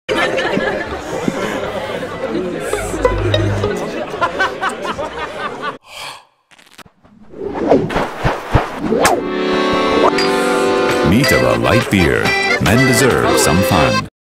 Meet of a light beer. Men deserve some fun.